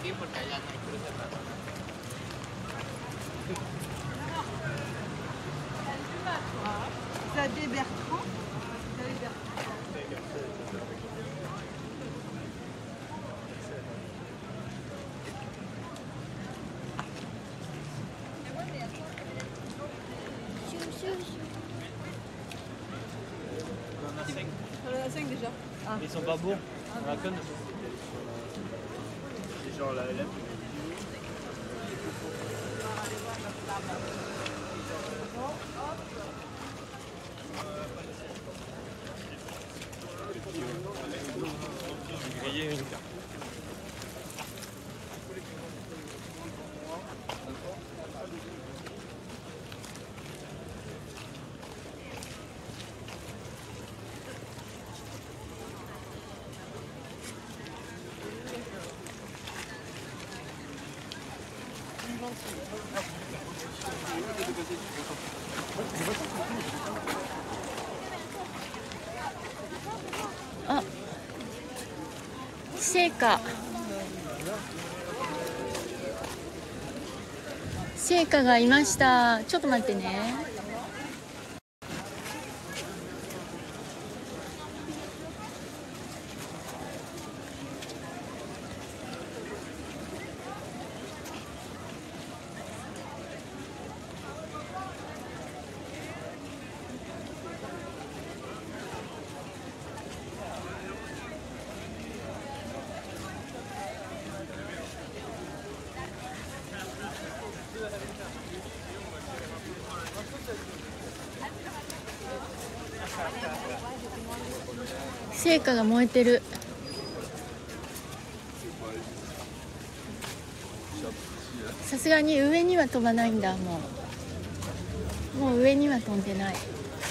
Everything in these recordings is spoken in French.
Xavier Bertrand. On en a 5 déjà. Ah. Ils sont pas beaux. On a que deux. C'est genre la lèvre. Grillé une carte. あ、聖火がいました。ちょっと待ってね。聖火が燃えてる。さすがに上には飛ばないんだ。もう上には飛んでない。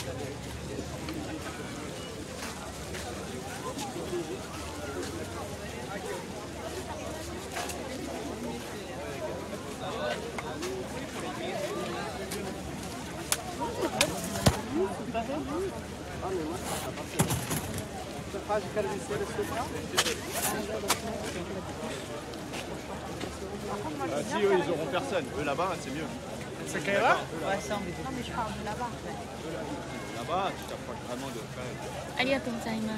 Si eux ils auront personne, eux là-bas c'est mieux. C'est quelle heure? Ouais, ça, mais je parle de là-bas. Là-bas tu t'approches vraiment de faire. ありがとうございます。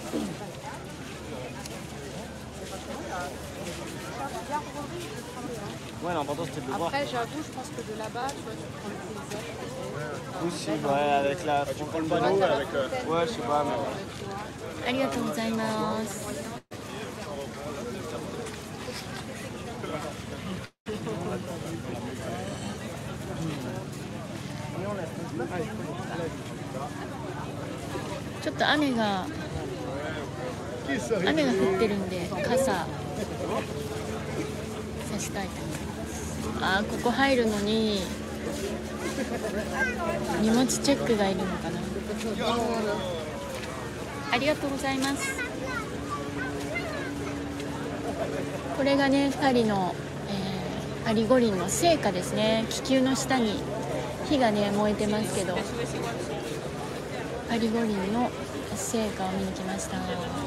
Ouais, l'important c'était de le voir. Après, j'avoue, je pense que de là-bas, tu vois, tu prends le paysage. Aussi, ouais, avec la. Tu prends le panneau avec. Ouais, je sais pas, mais. ありがとうございます。ちょっと雨が降ってるんで傘さしたいと思います。あー、ここ入るのに荷物チェックがいるのかな。ありがとうございます。これがね、パリの、パリ五輪の聖火ですね。気球の下に火がね燃えてますけど、パリ五輪の聖火を見に来ました。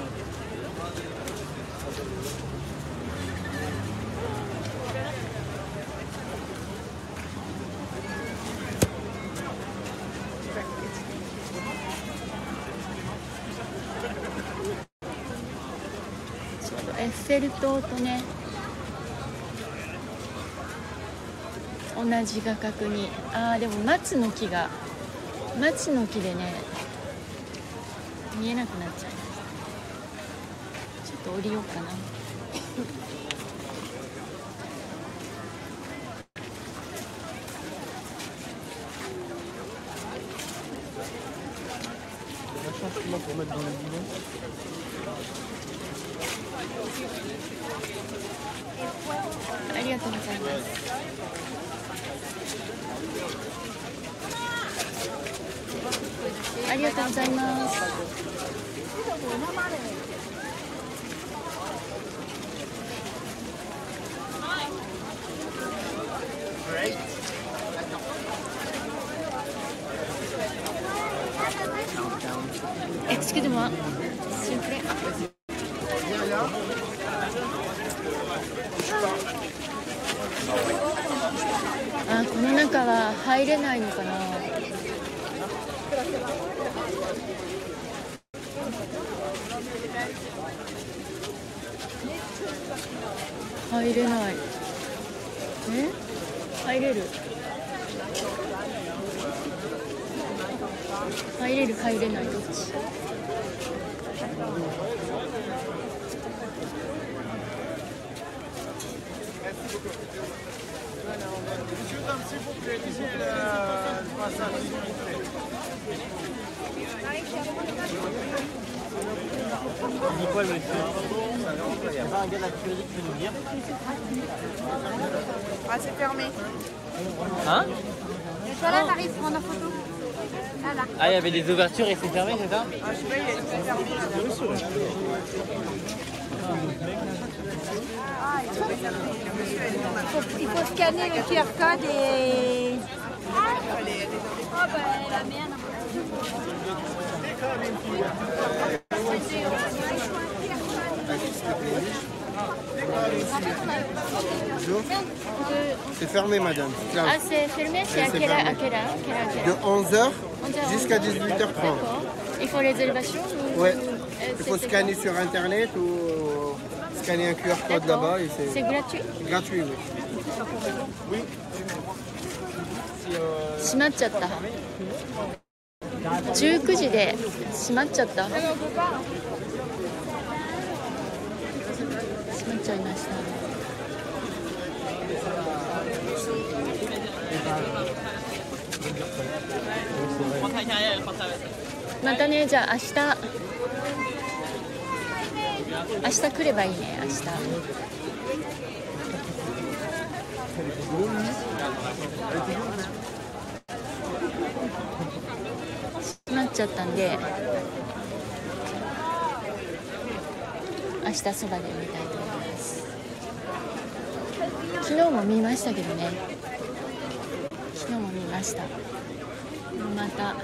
エッフェル塔とね同じ画角に。でも松の木でね見えなくなっちゃいました。ちょっと降りようかな。ありがとうございます。ありがとうございます。Excusez-moi, s'il vous plaît. 入れないのかな。入れない。入れる。入れる入れない、どっち。 Ah, c'est fermé. Hein? Et toi là, t'arrives prendre la photo. Là, là. Ah, il y avait des ouvertures et c'est fermé, c'est ça? Ah, je sais pas, il est fermé là. Il faut scanner le QR code et... Oh bah la merde. C'est fermé, madame. Ah, c'est fermé, c'est à quelle heure, De 11h jusqu'à 18h30. D'accord. Il faut réservation ou... Ouais. Il faut scanner sur internet ou scanner un QR code là-bas. C'est gratuit? Gratuit, oui. 閉まっちゃった。19時で閉まっちゃった。閉まっちゃいました。またね、じゃあ明日来ればいいね、明日。閉まっちゃったんで、明日そばで見たいと思います。昨日も見ましたけどね、昨日も見ました。また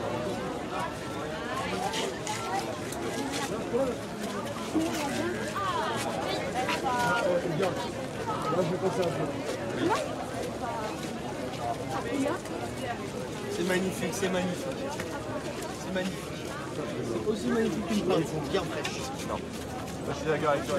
C'est magnifique, c'est magnifique. C'est magnifique. C'est aussi magnifique qu'une plante. Ils sont bien fraîches. Non. Je suis d'accord avec toi.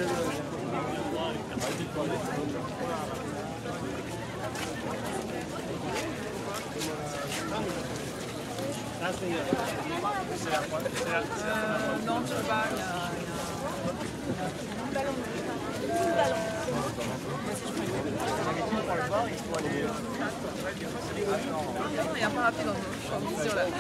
Non, tu vas. Il n'y a pas rapide en vision là.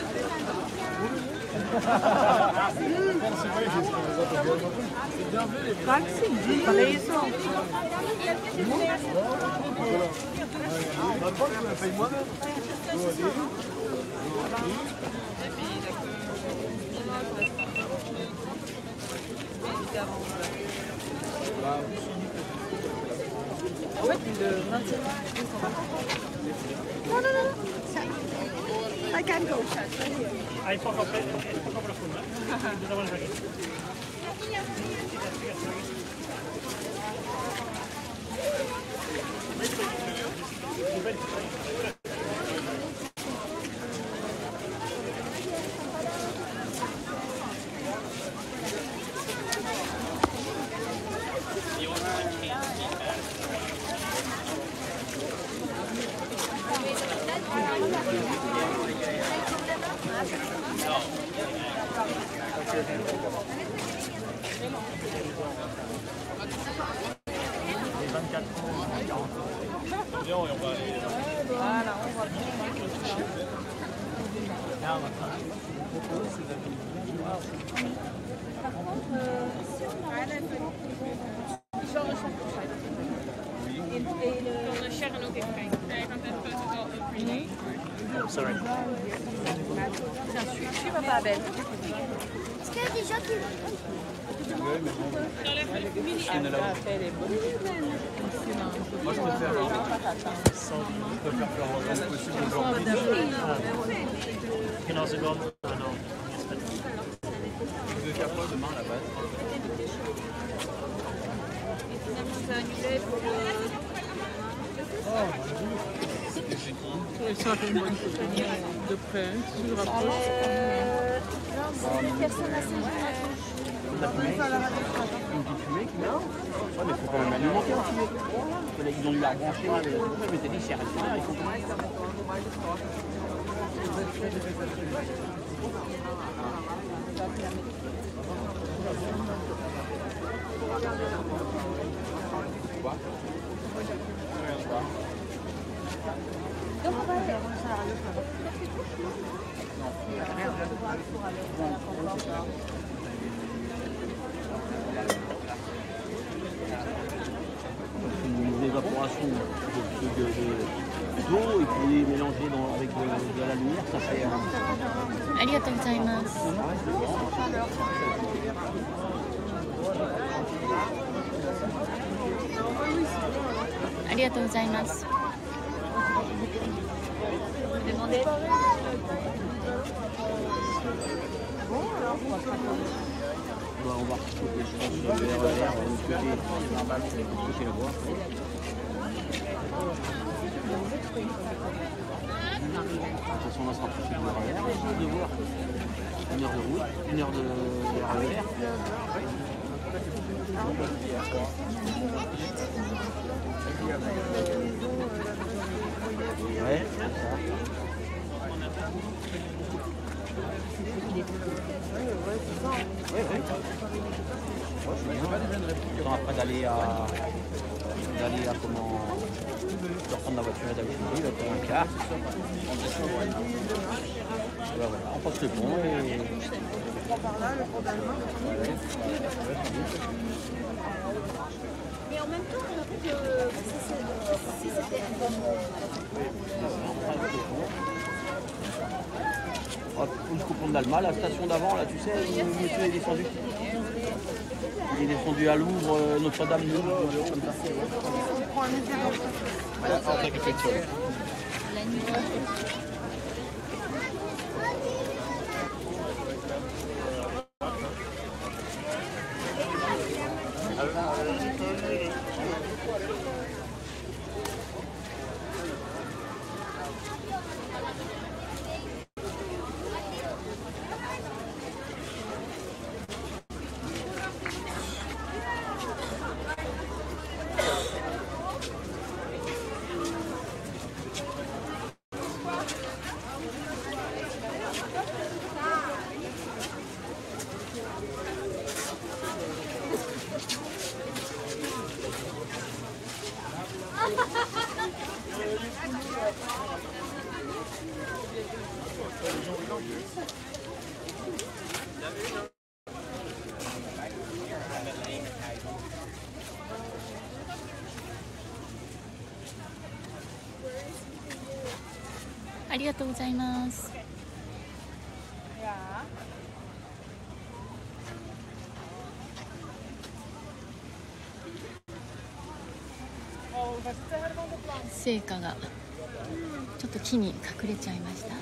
En fait, le 27. Non, non, non. I can go. Hai poco profonda. Voilà, on voit. Sorry. Je suis pas belle. Est-ce qu'il y a des gens qui Moi, je préfère faire le plus possible aujourd'hui. You can also go. No. Vous devez faire quoi demain à la base? Finalement, c'est annulé pour le... Ça fait une bonne photo de près, tu le rapproches. C'est des personnes assez jeunes. Une petite fumée qui meurt. Ouais, mais il faut quand même alimenter la fumée. Ils ont dû la brancher. Je m'étais dit, si elle reste là, il faut quand même. Donc on va aller. Une évaporation d'eau et puis mélanger avec de la lumière, ça fait un... ありがとうございます。ありがとうございます。 Demandez. On va voir si je pense le RER, de l'autre côté, normal, c'est le côté le bois. De toute façon, on sera plus sur le RER, de voir. 1 heure de route, 1 heure de RER. Ouais, c'est ça. Oui. Ouais, c'est bien. Le temps après d'aller à comment... de reprendre la voiture et d'aller chez lui, pour un quart. Voilà, on passe le pont et... Mais en même temps, je trouve que si c'était Jusqu'au pont de l'Alma, la station d'avant, là, tu sais, où le monsieur est descendu. Il est descendu à Louvre, Notre-Dame, Louvre, comme ça. La nuit.ありがとうございます。聖火がちょっと木に隠れちゃいました。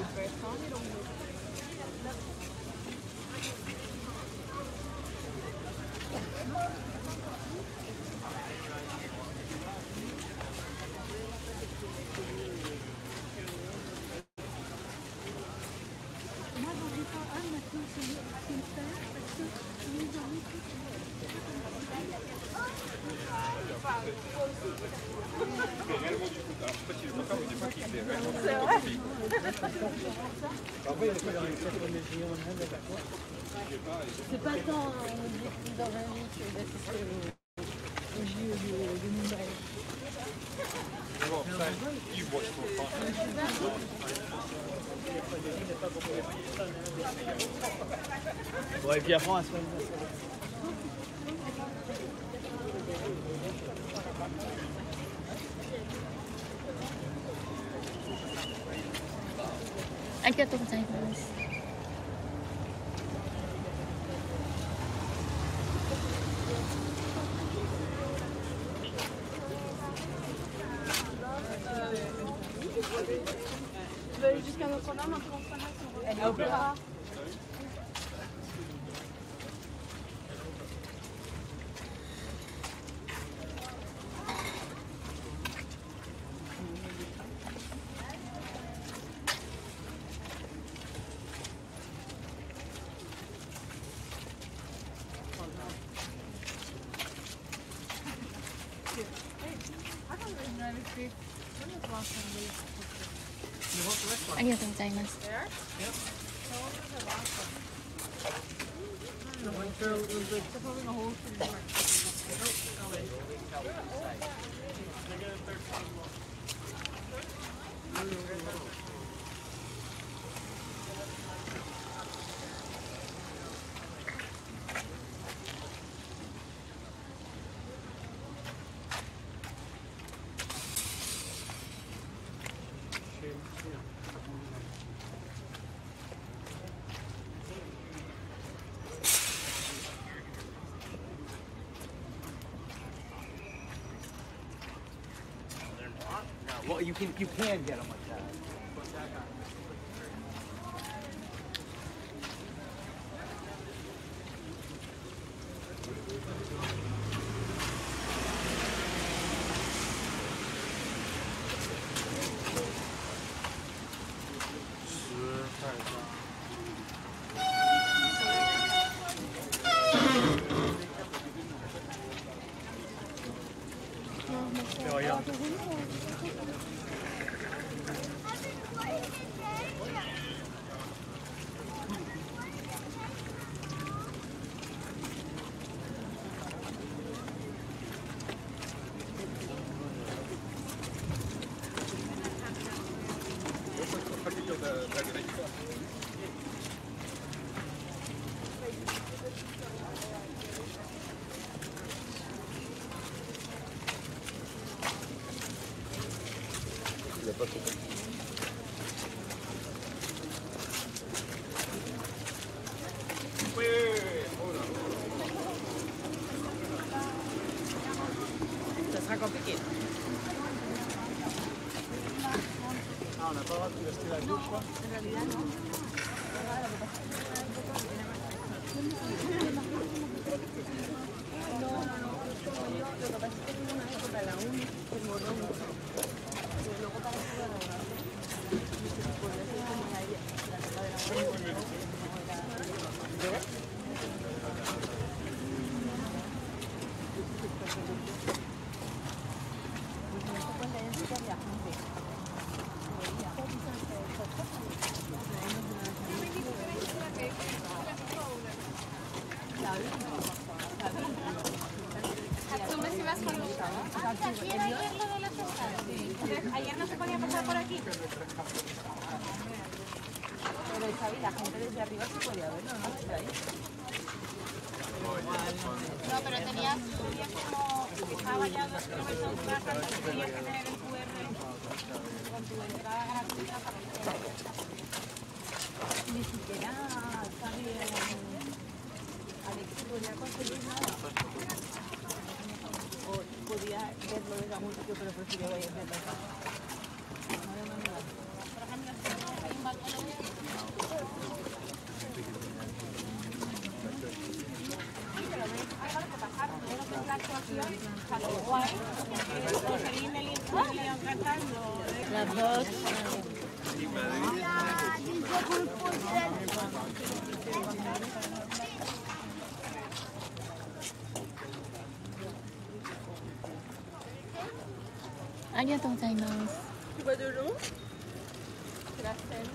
C'est pas tant l'objectif dans la vie que d'assister au jeu de Mumbai. Bon, et puis après, on va se faire une... ありがとうございます。 Tu veux aller jusqu'à Notre-Dame, un peu en train de elle est au Opéra. ありがとうございます。 Well, you can get them like that. Ça sera compliqué. Ah, on n'a pas le droit de rester à gauche, quoi. Ayer no se podía pasar por aquí. Pero Xavi, la gente desde arriba se podía ver, ¿no? No, pero tenías como que estaba ya dos kilómetros de casa, entonces tenías que tener el QR con tu entrada gratuita para que ni siquiera Xavi Alex podía conseguir nada. O podía verlo desde algún sitio, pero prefirió ir desde acá. Por ejemplo, hay un balcón. Sí, pero ves, hay algo que pasar. Pero que es la actuación, salió guay. Rosalín y León cantando. Las dos. Aりがとうございます。 Tu bois de l'eau? C'est la scène.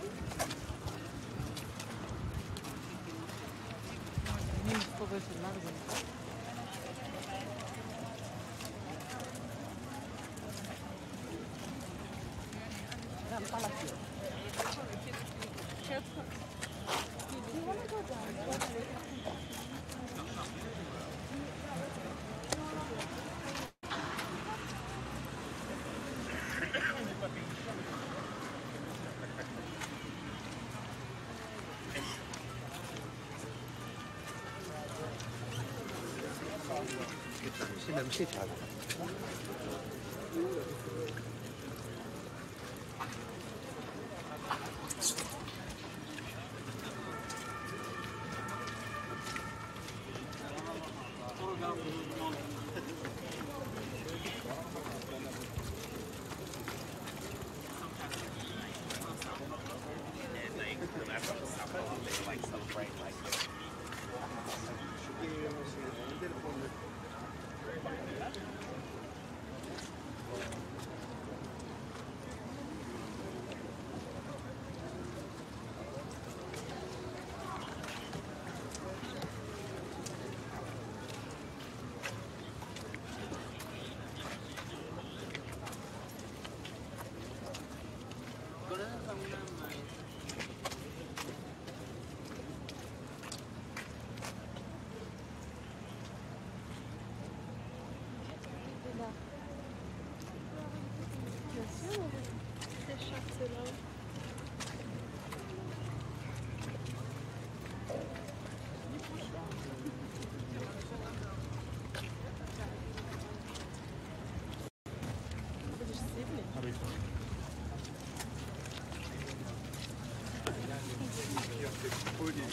C'est même c'est ça.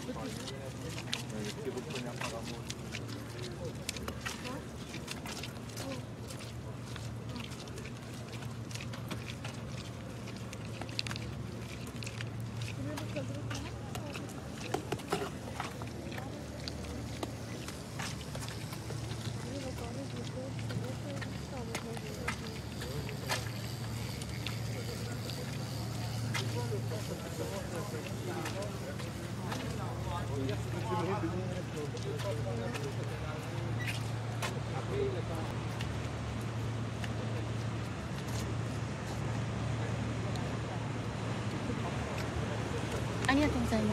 ありがとうございます。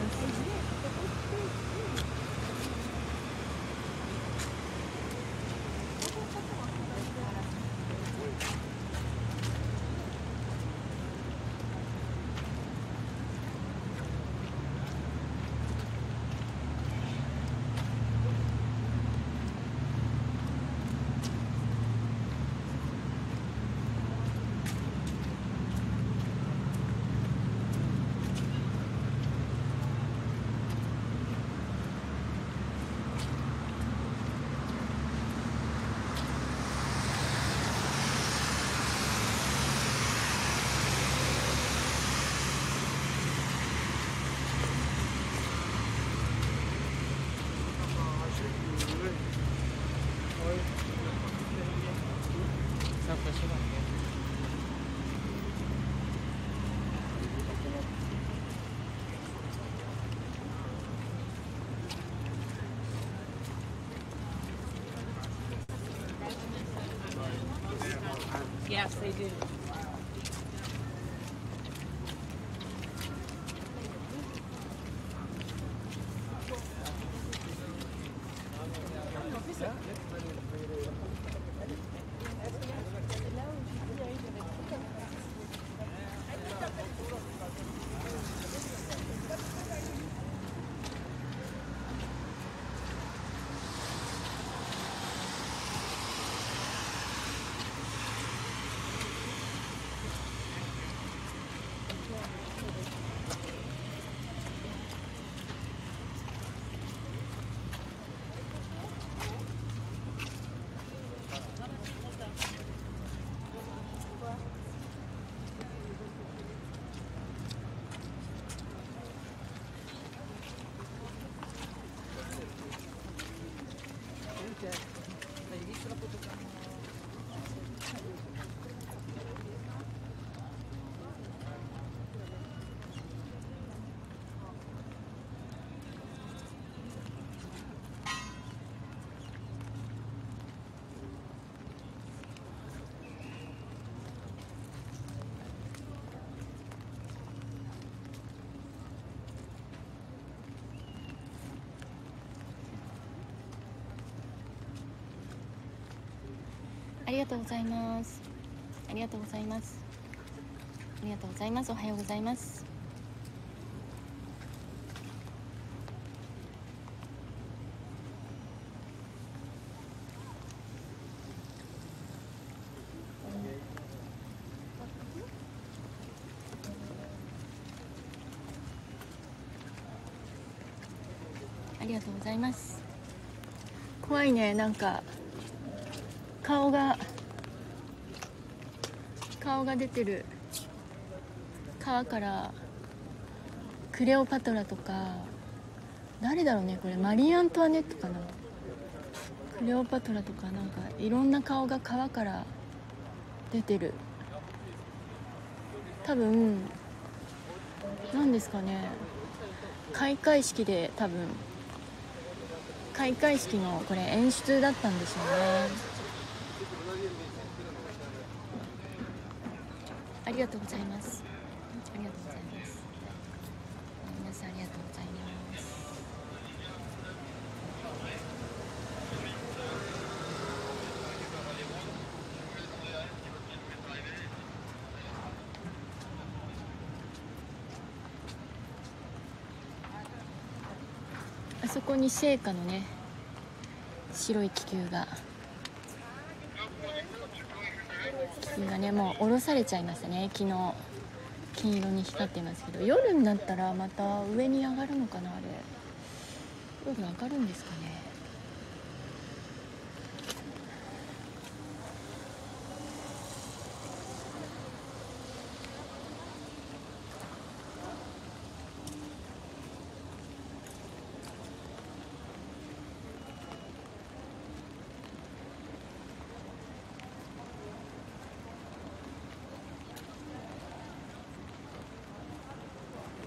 Yes, they do. Hai visto la fotocamera? ありがとうございます。ありがとうございます。ありがとうございます。おはようございます。ありがとうございます。怖いね、なんか顔が出てる。川からクレオパトラとか、誰だろうね、これマリー・アントワネットかな。クレオパトラとか、なんかいろんな顔が川から出てる。多分なんですかね、開会式で、多分開会式のこれ演出だったんですよね。ありがとうございます。ありがとうございます。皆さんありがとうございます。あそこに聖火のね、白い気球がね、もう降ろされちゃいましたね。昨日金色に光っていますけど、夜になったらまた上に上がるのかな。あれ夜上がるんですかね。